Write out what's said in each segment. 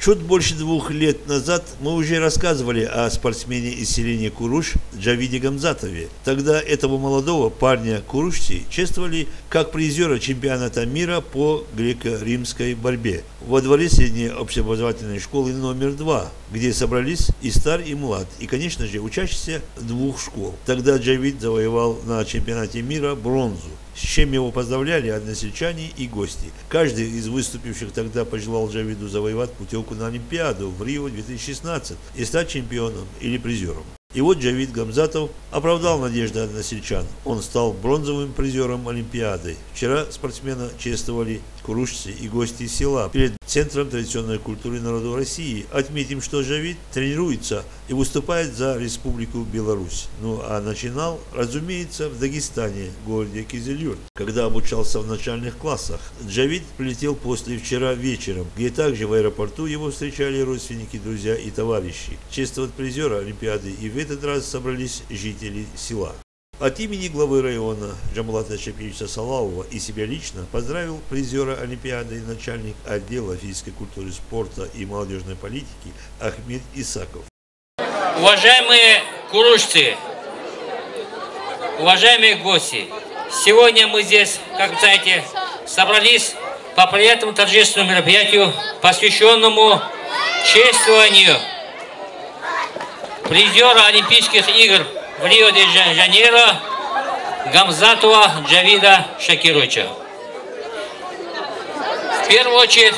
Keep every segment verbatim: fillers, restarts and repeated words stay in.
Чуть больше двух лет назад мы уже рассказывали о спортсмене из селения Куруш Джавиде Гамзатове. Тогда этого молодого парня курушцы чествовали как призера чемпионата мира по греко-римской борьбе во дворе средней общеобразовательной школы номер два, где собрались и стар, и млад, и, конечно же, учащиеся двух школ. Тогда Джавид завоевал на чемпионате мира бронзу, с чем его поздравляли односельчане и гости. Каждый из выступивших тогда пожелал Джавиду завоевать путевку на Олимпиаду в Рио две тысячи шестнадцать и стать чемпионом или призером. И вот Джавид Гамзатов оправдал надежды односельчан. Он стал бронзовым призером Олимпиады. Вчера спортсмена чествовали курушцы и гости села перед Центром традиционной культуры народов России. Отметим, что Джавид тренируется и выступает за Республику Беларусь. Ну а начинал, разумеется, в Дагестане, городе Кизилюрт, когда обучался в начальных классах. Джавид прилетел после вчера вечером, где также в аэропорту его встречали родственники, друзья и товарищи. Чествовать призера Олимпиады и в этот раз собрались жители села. От имени главы района Джамбулата Шапиевича Салавова и себя лично поздравил призера Олимпиады и начальник отдела физической культуры, спорта и молодежной политики Ахмед Исаков. Уважаемые курушцы, уважаемые гости, сегодня мы здесь, как вы знаете, собрались по приятному торжественному мероприятию, посвященному чествованию призера Олимпийских игр в Рио-де-Жанейро Гамзатова Джавида Шакировича. В первую очередь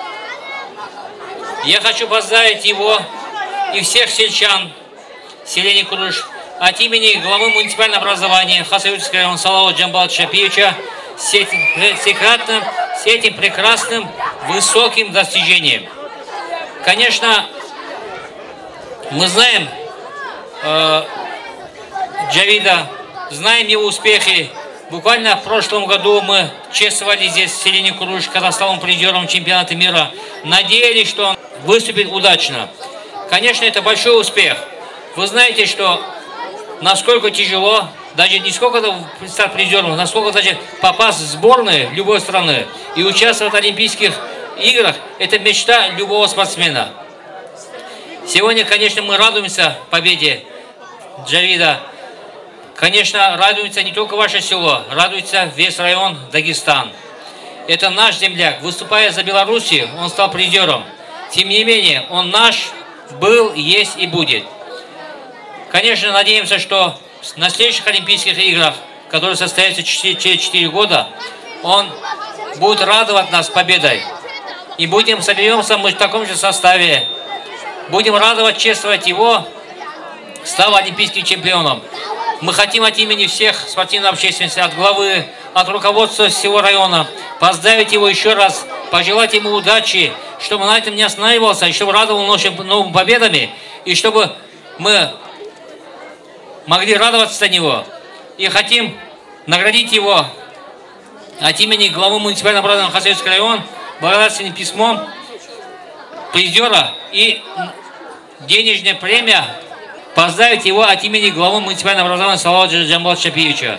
я хочу поздравить его и всех сельчан селения Куруш от имени главы муниципального образования Хасавюртского района Салавова Джамбулата Шапиевича с этим, с этим прекрасным высоким достижением. Конечно, мы знаем э, Джавида, знаем его успехи. Буквально в прошлом году мы чествовали здесь в селении Куруш, когда стал он призером чемпионата мира. Надеялись, что он выступит удачно. Конечно, это большой успех. Вы знаете, что насколько тяжело, даже не сколько стать призером, насколько даже попасть в сборную любой страны и участвовать в Олимпийских играх, это мечта любого спортсмена. Сегодня, конечно, мы радуемся победе Джавида. Конечно, радуется не только ваше село, радуется весь район Дагестан. Это наш земляк. Выступая за Белоруссию, он стал призером. Тем не менее, он наш, был, есть и будет. Конечно, надеемся, что на следующих Олимпийских играх, которые состоятся через четыре года, он будет радовать нас победой. И будем соберемся мы в таком же составе. Будем радовать, чествовать его, став олимпийским чемпионом. Мы хотим от имени всех спортивной общественности, от главы, от руководства всего района поздравить его еще раз, пожелать ему удачи, чтобы на этом не останавливался, и чтобы радовал нашими новыми победами, и чтобы мы могли радоваться за него. И хотим наградить его от имени главы муниципального образования Хасавюртского района благодарственным письмом призера и денежная премия. Поздравить его от имени главы муниципального образования Салавова Джамбулата Шапиевича.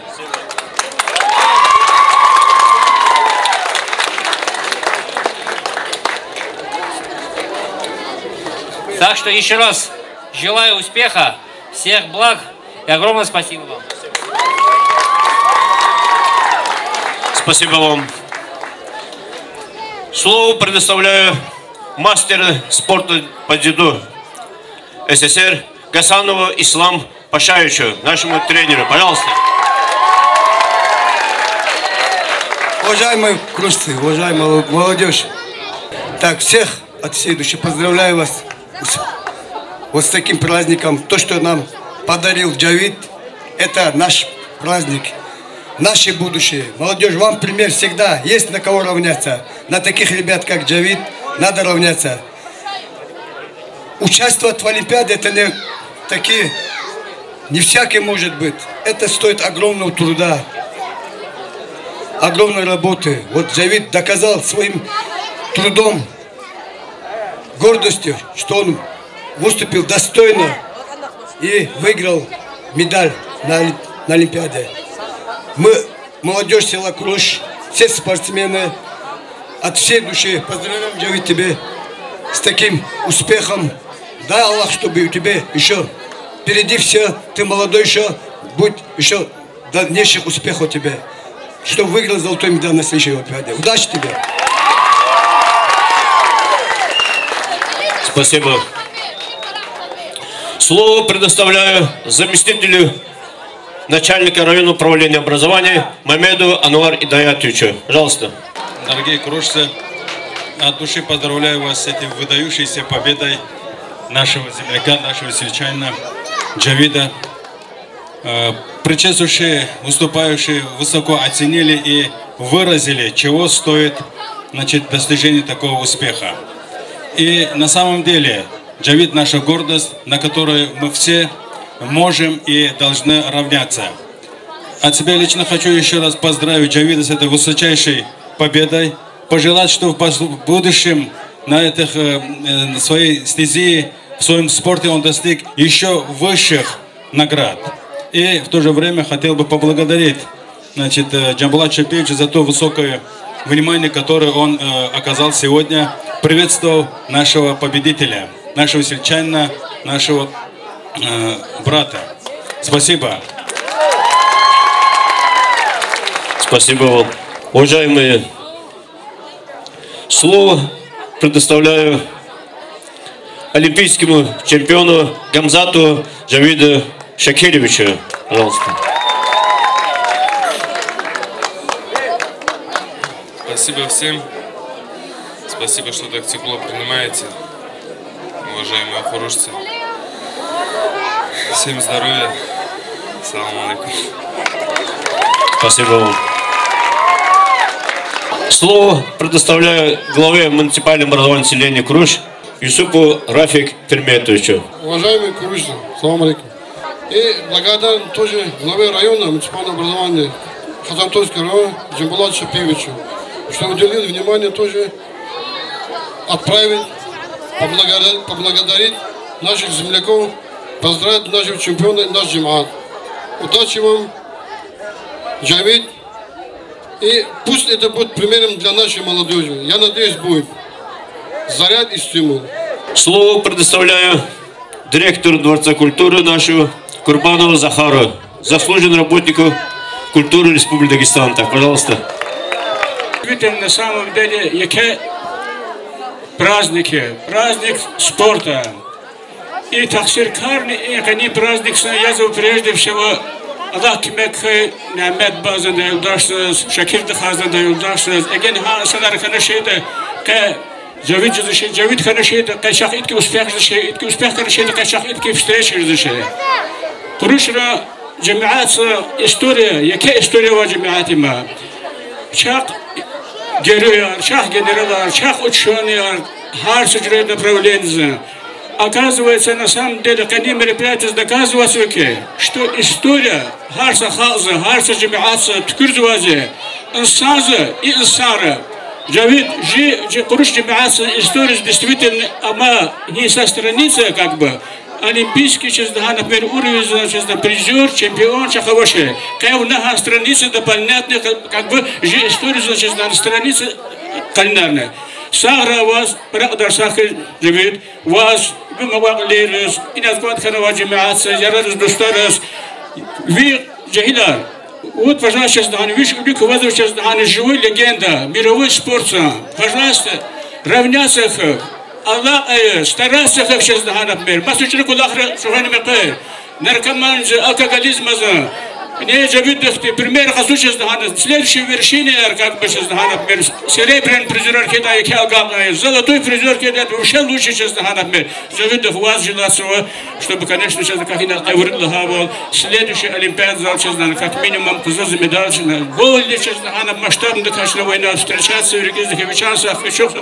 Так что еще раз желаю успеха, всех благ и огромное спасибо вам. Спасибо вам. Слово предоставляю мастеру спорта по дзюдо СССР Гасанову Ислам Пашаевичу, нашему тренеру. Пожалуйста. Уважаемые кружцы, уважаемая молодежь, так, всех от всей души поздравляю вас вот с таким праздником. То, что нам подарил Джавид, это наш праздник, наше будущее. Молодежь, вам пример всегда, есть на кого равняться. На таких ребят, как Джавид, надо равняться. Участвовать в Олимпиаде, это не такие, не всякий может быть. Это стоит огромного труда, огромной работы. Вот Джавид доказал своим трудом, гордостью, что он выступил достойно и выиграл медаль на, на Олимпиаде. Мы, молодежь села Куруш, все спортсмены, от всей души поздравляем, Джавид, тебе с таким успехом. Дай Аллах, чтобы у тебя еще впереди все, ты молодой еще, будь еще дальнейших успехов тебе, чтобы выиграл золотой медаль на следующей Олимпиаде. Удачи тебе! Спасибо. Слово предоставляю заместителю начальника районного управления образования Мамеду Ануар Идаятовичу. Пожалуйста. Дорогие кружцы, от души поздравляю вас с этим выдающейся победой нашего земляка, нашего сельчанина Джавида. Предшествующие, выступающие высоко оценили и выразили, чего стоит, значит, достижение такого успеха. И на самом деле Джавид — наша гордость, на которой мы все можем и должны равняться. От себя лично хочу еще раз поздравить Джавида с этой высочайшей победой, пожелать, что в будущем на этой э, своей стези, в своем спорте он достиг еще высших наград. И в то же время хотел бы поблагодарить, значит, Джамбулат Шапиевича за то высокое внимание, которое он э, оказал сегодня, приветствовал нашего победителя, нашего сельчанина, нашего э, брата. Спасибо. Спасибо вам. Уважаемые, слово предоставляю олимпийскому чемпиону Гамзату Джавиду Шакировичу. Пожалуйста. Спасибо всем. Спасибо, что так тепло принимаете, уважаемые хурушцы. Всем здоровья. Салам алейкум. Спасибо вам. Слово предоставляю главе муниципального образования селения Куруш Юсупу Рафик Ферметовичу. Уважаемые курушцы, салам алейкум. И благодарен тоже главе района муниципального образования Хасантойского района Джамбулату Шапиевичу, что уделил внимание тоже отправить, поблагодарить, поблагодарить наших земляков, поздравить нашего чемпиона и наш джамаат. Удачи вам, Джавид. И пусть это будет примером для нашей молодежи. Я надеюсь, будет заряд и стимул. Слово предоставляю директору Дворца культуры нашего Курбанову Захару, заслуженному работнику культуры Республики Дагестан. Так, пожалуйста. На самом деле, яке праздники, праздник спорта. И таксиркарный, и они праздник язык прежде всего. Allah kimekhe Mehmet bazında yoldaşsınız, Şakir Dıkhaz'da yoldaşsınız. Egen ha sanar kana şeyde ke Javid şey Javid kana şeyde kaşak itki uspeh şey itki uspeh kana şeyde kaşak itki встречи şey. Kuruşra cemaat история, яке история var cemaatime. Çak geliyor, çak generalar, çak uçuyorlar, her süre направления. Оказывается, на самом деле, когда мероприятие доказывается, что история Харса Халза, Харса Джамиатса, Ткурзуазе, Инсаза и Инсара. Джавид, же Куруш Джамиатса, история действительно, ама не со страницы, как бы, олимпийский, например, уровень, значит, призер, чемпион, шахаваши. Когда у нас страница, да понятно, как бы, же история, значит, на странице кулинарная. Сагра вас, Рахдар Сахи Джавид, вас, вы маваглирис, и назгват ханава джамиатса, ярарис достарис, вы джахилар. Вот, пожалуйста, видишь, у них у вас сейчас живой легенда, мировой спортсмен. Пожалуйста, равняться их. Аллах стараться их сейчас, например. Масучник Аллаха, Субхану Мекай. Наркоман, алкоголизм, не Джавид, пример, хасучас, следующей вершине, как бы сейчас, например, серебряный призер кидает, золотой призер кидает, вообще лучше сейчас, например. Джавид, у вас желательно, чтобы, конечно, сейчас, как и на Таврилла, следующий олимпиад зал, сейчас, как минимум, позади медаль, более, сейчас, масштабно, конечно, война встречаться, в регионах и вечерах,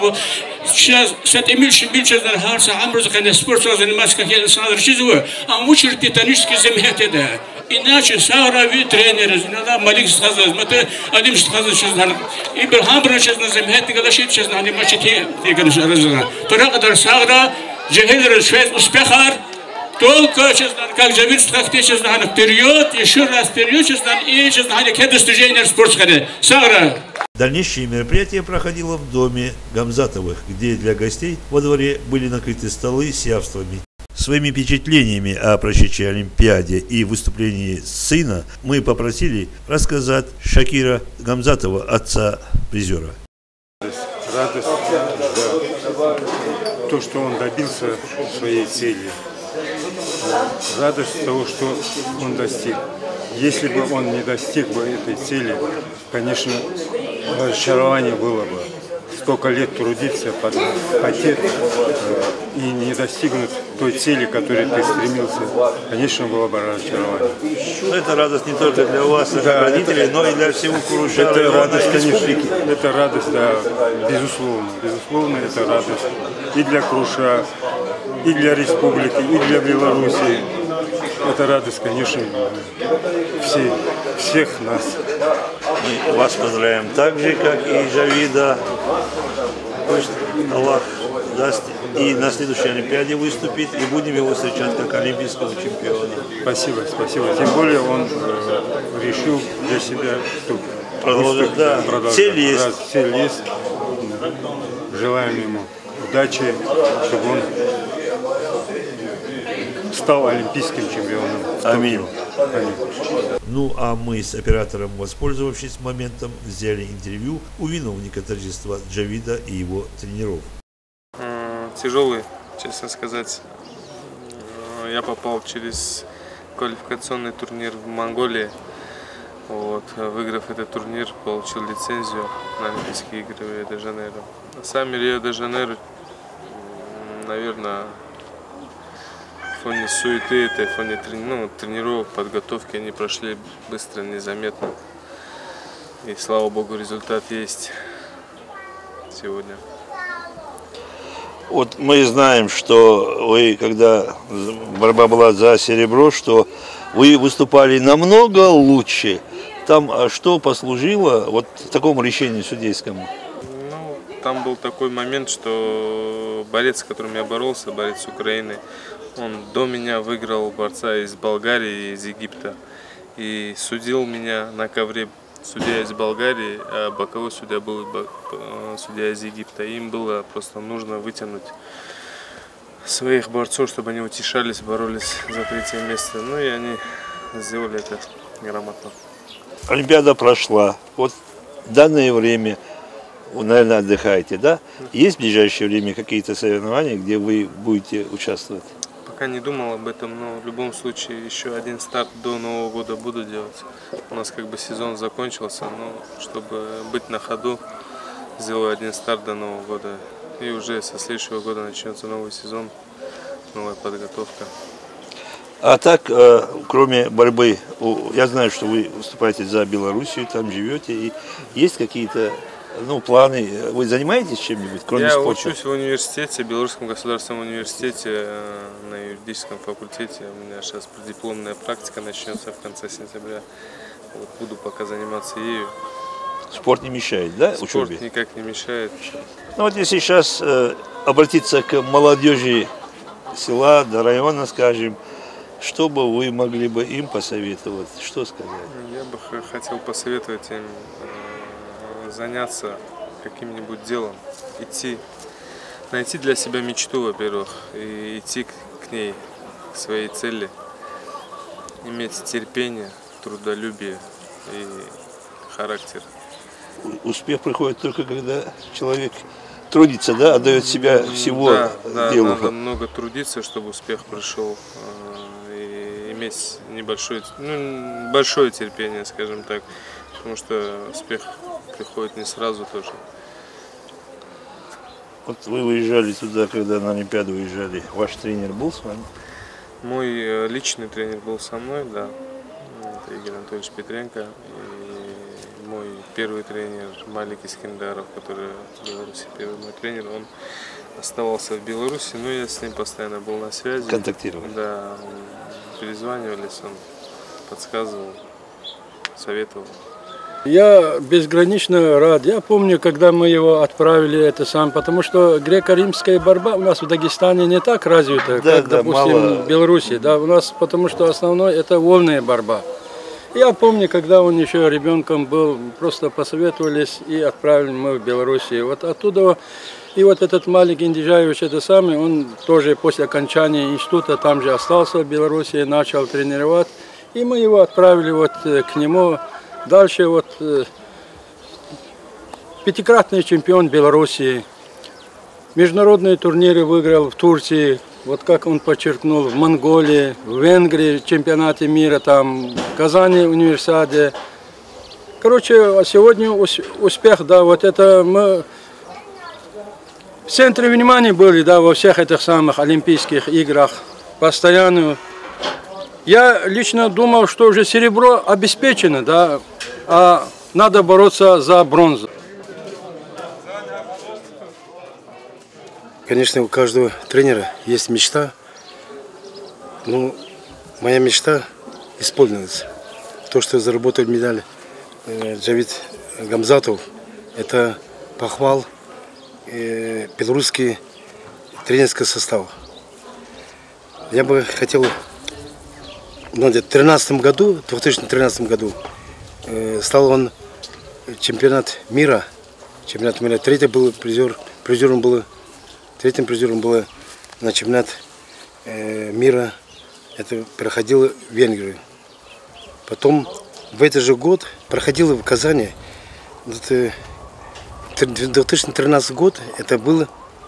сейчас, с этим меньше, меньше, Харса, Амбруза, конечно, спортом заниматься, как я сразу чизываю, а мучер титанический земляки, да. Иначе саурави тренеры, иногда Малик сказал, мы Алим сказал, что Ибрахам сейчас на земле, ты говоришь, сейчас на нем мачете, ты говоришь, разумно. Только саура, джехилер, швед, успехар, только сейчас как Джавид сказал, сейчас на вперед, еще раз вперед, сейчас на и сейчас на какие достижения спортсмены. Саура. Дальнейшее мероприятие проходило в доме Гамзатовых, где для гостей во дворе были накрыты столы с явствами. Своими впечатлениями о прошедшей Олимпиаде и выступлении сына мы попросили рассказать Шакира Гамзатова, отца призера. Радость за то, что он добился своей цели. Радость того, что он достиг. Если бы он не достиг бы этой цели, конечно, разочарование было бы. Столько лет трудиться, потеть и не достигнуть той цели, к которой ты стремился, конечно, было бы разочарование. Но это радость не только для вас, да, родителей, это, но и для всего Куруша. Это радость, конечно, это радость, да, безусловно. Безусловно, это радость и для Куруша, и для республики, и для Беларуси. Это радость, конечно, все, всех нас. Мы вас поздравляем так же, как и Джавида. Пусть Аллах даст и на следующей Олимпиаде выступит, и будем его встречать как олимпийского чемпиона. Спасибо, спасибо. Тем более он э, решил для себя продолжать. Да. Цель есть. Да, цель есть. Желаем ему удачи, чтобы он стал олимпийским чемпионом. Аминь. Аминь. Ну, а мы с оператором, воспользовавшись моментом, взяли интервью у виновника торжества Джавида и его тренеров. Тяжелый, честно сказать. Я попал через квалификационный турнир в Монголии. Вот, выиграв этот турнир, получил лицензию на Олимпийские игры в Рио-де-Жанейро. Сами Рио-де-Жанейро, наверное, в фоне суеты, этой, в фоне ну, тренировок, подготовки, они прошли быстро, незаметно. И слава богу, результат есть сегодня. Вот мы знаем, что вы, когда борьба была за серебро, что вы выступали намного лучше. Там что послужило вот такому решению судейскому? Ну, там был такой момент, что борец, с которым я боролся, борец Украины, он до меня выиграл борца из Болгарии и из Египта. И судил меня на ковре судья из Болгарии, а боковой судья был судья из Египта. Им было просто нужно вытянуть своих борцов, чтобы они утешались, боролись за третье место. Ну и они сделали это грамотно. Олимпиада прошла. Вот в данное время вы, наверное, отдыхаете, да? Есть в ближайшее время какие-то соревнования, где вы будете участвовать? Пока не думал об этом, но в любом случае еще один старт до Нового года буду делать. У нас как бы сезон закончился, но чтобы быть на ходу, сделаю один старт до Нового года. И уже со следующего года начнется новый сезон, новая подготовка. А так, кроме борьбы, я знаю, что вы выступаете за Белоруссию, там живете, и есть какие-то ну, планы? Вы занимаетесь чем-нибудь, кроме я спорта? Я учусь в университете, в Белорусском государственном университете, на юридическом факультете. У меня сейчас преддипломная практика начнется в конце сентября. Вот, буду пока заниматься ею. Спорт не мешает, да, Спорт учебе? Спорт никак не мешает. Ну вот если сейчас э, обратиться к молодежи села, до района, скажем, что бы вы могли бы им посоветовать? Что сказать? Я бы хотел посоветовать им э, заняться каким-нибудь делом, идти, найти для себя мечту, во-первых, и идти к, к ней, к своей цели, иметь терпение, трудолюбие и характер. Успех приходит только когда человек трудится, да, отдает себя всего да, да, делу. Надо много трудиться, чтобы успех пришел, и иметь небольшое, ну, большое терпение, скажем так, потому что успех приходит не сразу тоже. Вот вы выезжали туда, когда на Олимпиаду выезжали, ваш тренер был с вами? Мой личный тренер был со мной, да, это Игорь Анатольевич Петренко. И мой первый тренер Малик Искендаров, который в Беларуси первый мой тренер, он оставался в Беларуси, но я с ним постоянно был на связи. Контактировал? Да, перезванивались, он подсказывал, советовал. Я безгранично рад. Я помню, когда мы его отправили, это сам, потому что греко-римская борьба у нас в Дагестане не так развита, да, как, да, допустим, мало... в Беларуси. Да, у нас, потому что основной это вольная борьба. Я помню, когда он еще ребенком был, просто посоветовались и отправили мы в Белоруссию. Вот оттуда, и вот этот Малик Индижаевич, это самый, он тоже после окончания института там же остался в Белоруссии, начал тренировать. И мы его отправили вот к нему. Дальше вот пятикратный чемпион Белоруссии. Международные турниры выиграл в Турции, вот как он подчеркнул, в Монголии, в Венгрии, чемпионате мира, там, в Казани, универсиаде. Короче, сегодня успех, да, вот это мы в центре внимания были, да, во всех этих самых Олимпийских играх, постоянно. Я лично думал, что уже серебро обеспечено, да, а надо бороться за бронзу. Конечно, у каждого тренера есть мечта. Ну, моя мечта исполнилась. То, что заработал медаль Джавид Гамзатов, это похвал э, белорусский тренерский состав. Я бы хотел, ну, в две тысячи тринадцатом году, в две тысячи тринадцатом году э, стал он чемпионат мира. Чемпионат мира. Третий был призер, призером был. Третьим призером было на чемпионат э, мира, это проходило в Венгрии. Потом в этот же год проходило в Казани. две тысячи тринадцатый год, это был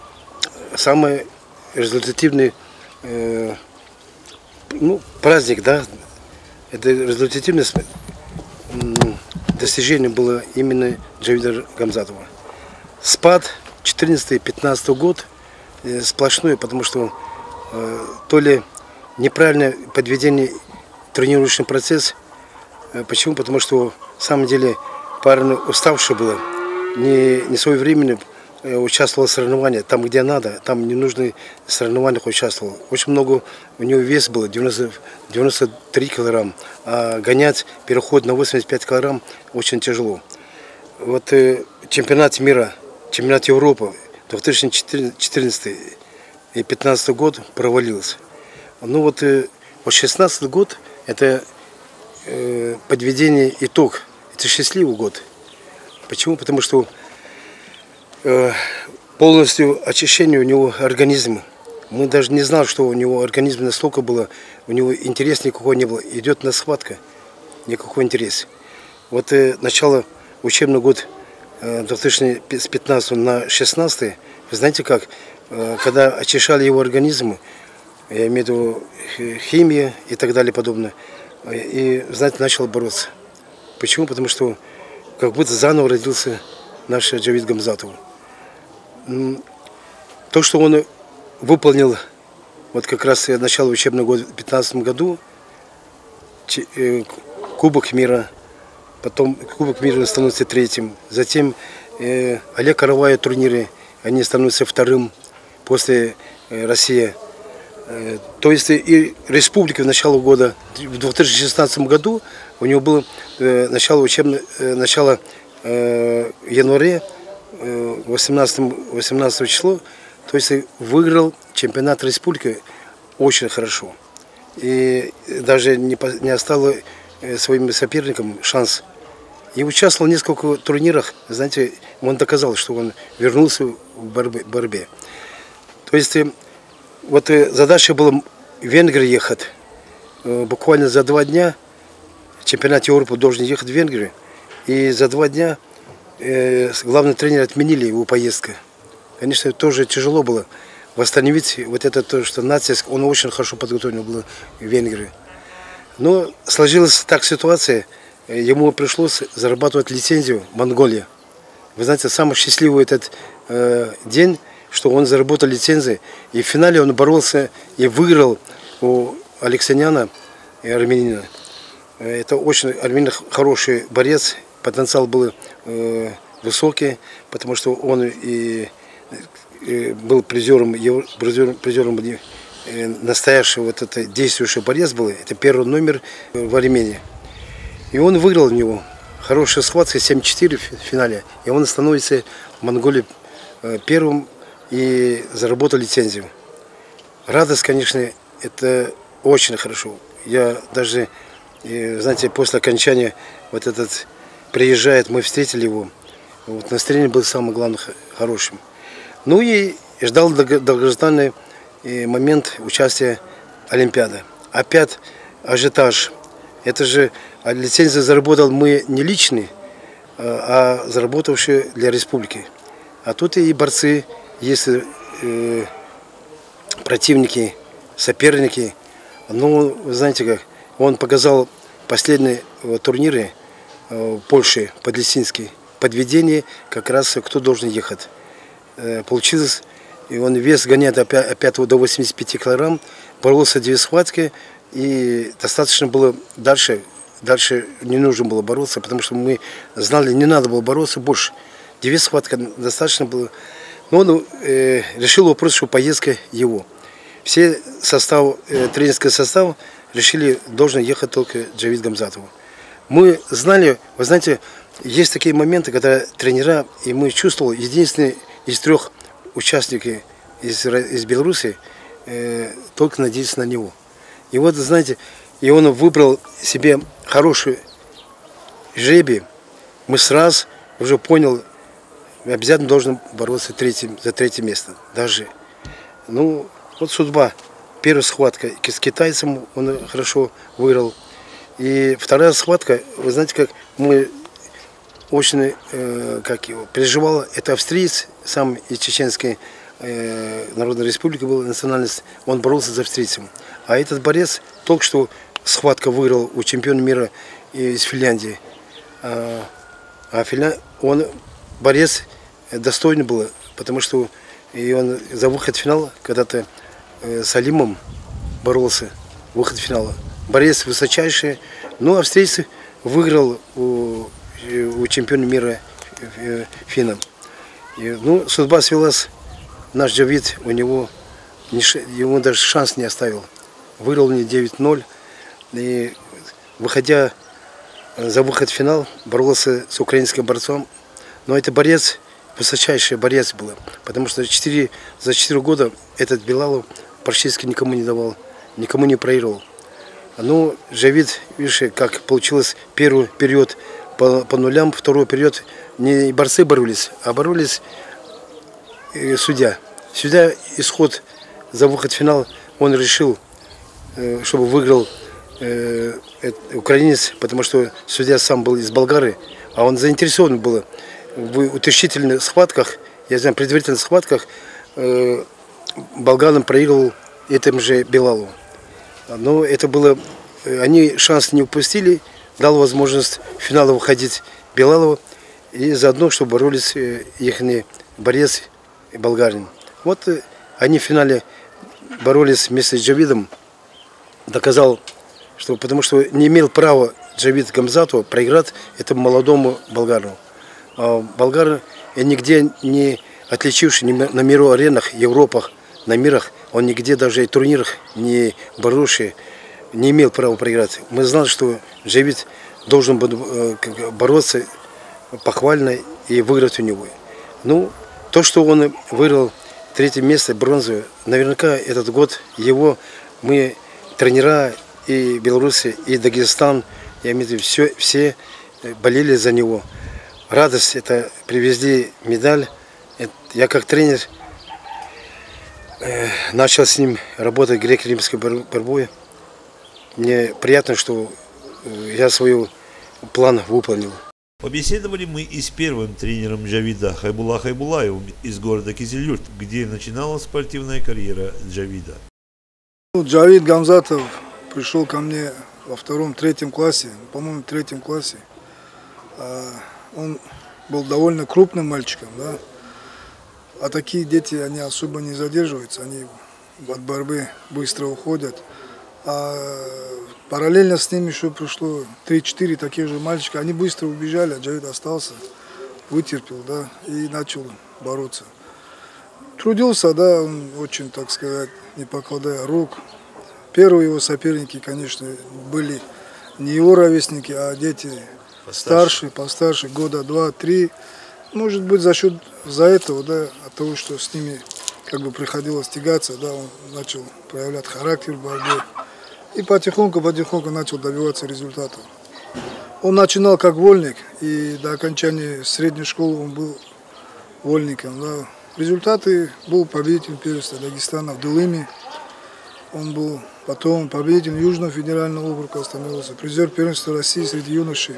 самый результативный э, ну, праздник, да. Это результативное достижение было именно Джавида Гамзатова. Спад четырнадцатый-пятнадцатый год сплошной, потому что э, то ли неправильное подведение тренирующий процесс. Э, почему? Потому что в самом деле парень уставший было, не, не своевременно э, участвовал в соревнованиях, там где надо, там не нужны соревнованиях участвовал. Очень много у него вес было, девяносто, девяносто три килограмма, а гонять переход на восемьдесят пять килограмм очень тяжело. Вот э, чемпионат мира, чемпионат Европы две тысячи четырнадцатый и две тысячи пятнадцатый год провалился. Ну вот, э, вот шестнадцатый год это э, подведение итог. Это счастливый год. Почему? Потому что э, полностью очищение у него организма. Мы даже не знали, что у него организм настолько было, у него интереса никакого не было. Идет на схватка, никакого интереса. Вот э, начало учебного года две тысячи пятнадцатого на шестнадцатый, вы знаете как, когда очищали его организм, я имею в виду химия и так далее подобное, и, знаете, начал бороться. Почему? Потому что как будто заново родился наш Джавид Гамзатов. То, что он выполнил вот как раз начало учебного года в две тысячи пятнадцатом году, Кубок мира, потом Кубок мира становится третьим. Затем э, Олег Караваев турниры, они становятся вторым после э, России. Э, то есть и республика в начале года, в две тысячи шестнадцатом году у него было э, начало учебного, э, начало э, января, э, восемнадцатого числа, то есть выиграл чемпионат республики очень хорошо. И даже не, не оставил э, своим соперникам шанс. И участвовал в нескольких турнирах, знаете, он доказал, что он вернулся в борьбе. борьбе. То есть вот задача была в Венгрию ехать. Буквально за два дня чемпионат Европы должен ехать в Венгрию. И за два дня э, главный тренер отменили его поездку. Конечно, тоже тяжело было восстановить вот это то, что натиск, он очень хорошо подготовлен был в Венгрии. Но сложилась так ситуация, ему пришлось зарабатывать лицензию в Монголии. Вы знаете, самый счастливый этот э, день, что он заработал лицензию, и в финале он боролся и выиграл у Алексаняна и армянина. Это очень армянин хороший борец, потенциал был э, высокий, потому что он и, и был призером, призером, призером э, настоящий вот это действующий борец был, это первый номер в Армении. И он выиграл у него хорошая схватка, семь-четыре в финале. И он становится в Монголии первым и заработал лицензию. Радость, конечно, это очень хорошо. Я даже И, знаете, после окончания вот этот приезжает, мы встретили его. Вот, настроение было самое главное хорошим. Ну и ждал долгожданный момент участия Олимпиады. Опять ажиотаж. Это же лицензию заработал мы не личный, а заработавшие для республики. А тут и борцы, есть э, противники, соперники. Ну, вы знаете как, он показал последние турниры в Польше, подлесинский, подведение, как раз кто должен ехать. Получилось, и он вес гоняет от пятого до восьмидесяти пяти килограмм, боролся две схватки, и достаточно было дальше, дальше не нужно было бороться, потому что мы знали, не надо было бороться больше. Две схватки достаточно было. Но он э, решил вопрос, что поездка его. Все состав, э, тренерский состав решили, должен ехать только Джавид Гамзатов. Мы знали, вы знаете, есть такие моменты, когда тренера, и мы чувствовали, единственный из трех участников из, из Беларуси, э, только надеялись на него. И вот, знаете, и он выбрал себе хороший жребий. Мы сразу уже понял, обязательно должен бороться третьим, за третье место. Даже. Ну, вот судьба. Первая схватка с китайцем он хорошо выиграл. И вторая схватка, вы знаете, как мы очень э, как его, переживал, это австриец, сам из Чеченской э, Народной Республики был национальность, он боролся за австрийцем. А этот борец только что схватка выиграл у чемпиона мира из Финляндии. А, а Финля... он борец достойный был, потому что и он за выход в финал когда-то э, с Алимом боролся, выход в финал. Борец высочайший, но австрийцы выиграл у, у чемпиона мира финна. И, ну, судьба свелась, наш Джавид, у него, не, ему даже шанс не оставил. Выиграл мне девять ноль, и выходя за выход в финал, боролся с украинским борцом. Но это борец, высочайший борец был, потому что четыре, за четыре года этот Белалов практически никому не давал, никому не проигрывал. Ну, Джавид, видишь, как получилось, первый период по, по нулям, второй период не борцы боролись, а боролись э, судья. Судья исход за выход в финал, он решил, э, чтобы выиграл э, украинец, потому что судья сам был из Болгарии, а он заинтересован был в утешительных схватках, я знаю, предварительных схватках, э, болгарам проигрывал этому же Белалу. Но это было, они шанс не упустили, дал возможность в финал выходить Белалову и заодно, чтобы боролись их борец и болгарин. Вот они в финале боролись вместе с Джавидом, доказал, что потому что не имел права Джавид Гамзатов проиграть этому молодому болгару. А болгар нигде не отличивший на мировых аренах, Европах, на мирах, он нигде даже и турнирах не боролся, не имел права проиграть. Мы знали, что Джавид должен был бороться похвально и выиграть у него. Ну, то, что он выиграл третье место, бронзу, наверняка этот год его, мы, тренера и Беларуси, и Дагестан, я имею в виду, все, все болели за него. Радость, это привезли медаль. Это, я как тренер э, начал с ним работать греко-римской борьбой. Мне приятно, что я свой план выполнил. Побеседовали мы и с первым тренером Джавида Хайбулла Хайбулаевым из города Кизилюрт, где начиналась спортивная карьера Джавида. Джавид Гамзатов пришел ко мне во втором, третьем классе, по-моему, в третьем классе. Он был довольно крупным мальчиком, да. А такие дети, они особо не задерживаются, они от борьбы быстро уходят. А параллельно с ними еще пришло три-четыре таких же мальчика, они быстро убежали, а Джавид остался, вытерпел, да, и начал бороться. Трудился, да, он очень, так сказать, не покладая рук. Первые его соперники, конечно, были не его ровесники, а дети старше, постарше, года два-три. Может быть, за счет за этого, да, от того, что с ними как бы приходилось тягаться, да, он начал проявлять характер в борьбе. И потихоньку-потихоньку начал добиваться результатов. Он начинал как вольник, и до окончания средней школы он был вольником. Да. Результаты: был победитель первенства Дагестана в Дулыме. Он был потом победитель Южного федерального округа, становился призер первенства России среди юношей.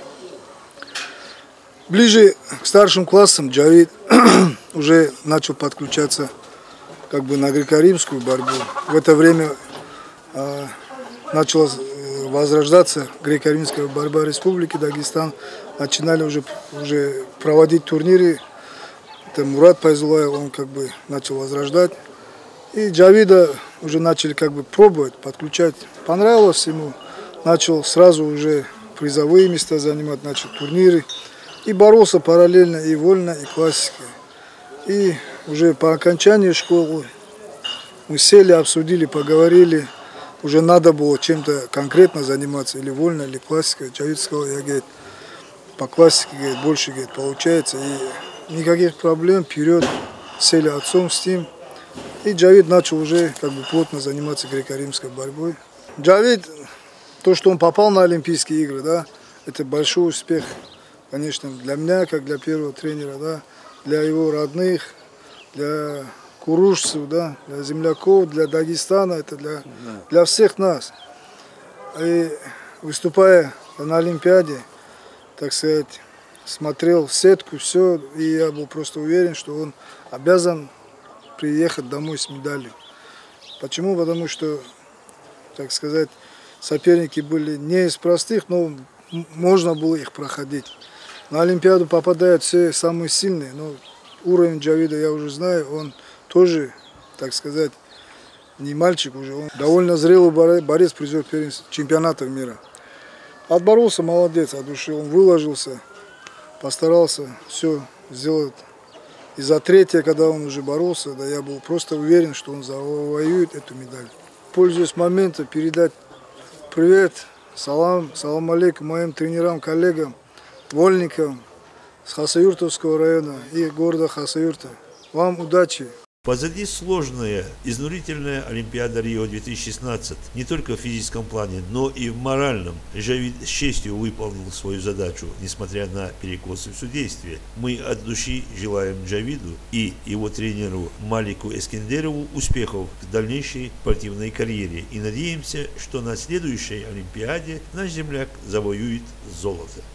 Ближе к старшим классам Джавид уже начал подключаться как бы на греко-римскую борьбу. В это время э, начала возрождаться греко-римская борьба Республики Дагестан. Начинали уже, уже проводить турниры. Это Мурат Пайзулаев, он как бы начал возрождать. И Джавида уже начали как бы пробовать, подключать. Понравилось ему, начал сразу уже призовые места занимать, начал турниры. И боролся параллельно и вольно, и классикой. И уже по окончании школы мы сели, обсудили, поговорили. Уже надо было чем-то конкретно заниматься, или вольно, или классикой. Джавид сказал: я, говорит, по классике, говорит, больше, говорит, получается. И никаких проблем, вперед. Сели отцом с ним. И Джавид начал уже как бы плотно заниматься греко-римской борьбой. Джавид, то, что он попал на Олимпийские игры, да, это большой успех. Конечно, для меня, как для первого тренера, да, для его родных, для курушцев, да, для земляков, для Дагестана, это для, для всех нас. И выступая на Олимпиаде, так сказать, смотрел сетку, все, и я был просто уверен, что он обязан приехать домой с медалью. Почему? Потому что, так сказать, соперники были не из простых, но можно было их проходить. На Олимпиаду попадают все самые сильные, но уровень Джавида я уже знаю, он тоже, так сказать, не мальчик уже, он довольно зрелый борец, призер первенства чемпионатов мира. Отборолся, молодец, от души, он выложился, постарался все сделать. И за третье, когда он уже боролся, да, я был просто уверен, что он завоюет эту медаль. Пользуясь моментом, передать привет, салам, салам алейкум моим тренерам, коллегам, вольникам с Хасавюртовского района и города Хасавюрта. Вам удачи! Позади сложная, изнурительная Олимпиада Рио две тысячи шестнадцать. Не только в физическом плане, но и в моральном. Джавид с честью выполнил свою задачу, несмотря на перекосы в судействе. Мы от души желаем Джавиду и его тренеру Малику Эскендерову успехов в дальнейшей спортивной карьере. И надеемся, что на следующей Олимпиаде наш земляк завоюет золото.